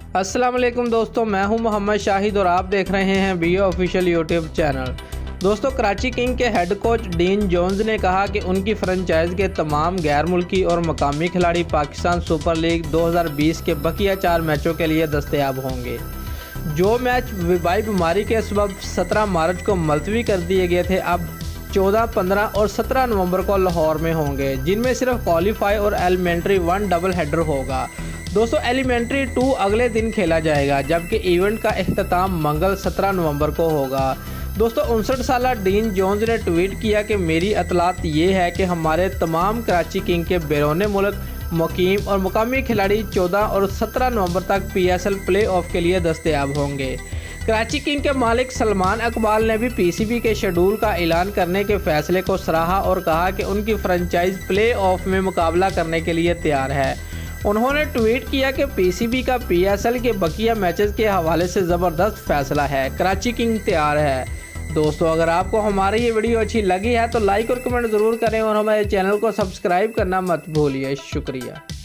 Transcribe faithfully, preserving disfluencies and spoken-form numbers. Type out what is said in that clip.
अस्सलाम वालेकुम दोस्तों, मैं हूं मोहम्मद शाहिद और आप देख रहे हैं बी ऑफिशियल यूट्यूब चैनल। दोस्तों, कराची किंग के हेड कोच डीन जोन्स ने कहा कि उनकी फ्रेंचाइज के तमाम गैर मुल्की और मकामी खिलाड़ी पाकिस्तान सुपर लीग दो हज़ार बीस के बकिया चार मैचों के लिए दस्तयाब होंगे। जो मैच वबाई बीमारी के सबब सत्रह मार्च को मुलतवी कर दिए गए थे, अब चौदह, पंद्रह और सत्रह नवंबर को लाहौर में होंगे, जिनमें सिर्फ क्वालीफाई और एलिमेंट्री वन डबल हेडर होगा। दोस्तों, एलिमेंट्री टू अगले दिन खेला जाएगा, जबकि इवेंट का इख्तिताम मंगल सत्रह नवंबर को होगा। दोस्तों, उनसठ साल डीन जोन्स ने ट्वीट किया कि मेरी अतलात ये है कि हमारे तमाम कराची किंग के बैरून मुल्क मुकीम और मुकामी खिलाड़ी चौदह और सत्रह नवंबर तक P S L play off के लिए दस्तयाब होंगे। कराची किंग के मालिक सलमान इकबाल ने भी पी सी बी के शेड्यूल का ऐलान करने के फैसले को सराहा और कहा कि उनकी फ्रेंचाइज प्ले ऑफ में मुकाबला करने के लिए तैयार है। उन्होंने ट्वीट किया कि पी सी बी का पी एस एल के बकिया मैचेस के हवाले से ज़बरदस्त फैसला है, कराची किंग तैयार है। दोस्तों, अगर आपको हमारी ये वीडियो अच्छी लगी है तो लाइक और कमेंट ज़रूर करें और हमारे चैनल को सब्सक्राइब करना मत भूलिए। शुक्रिया।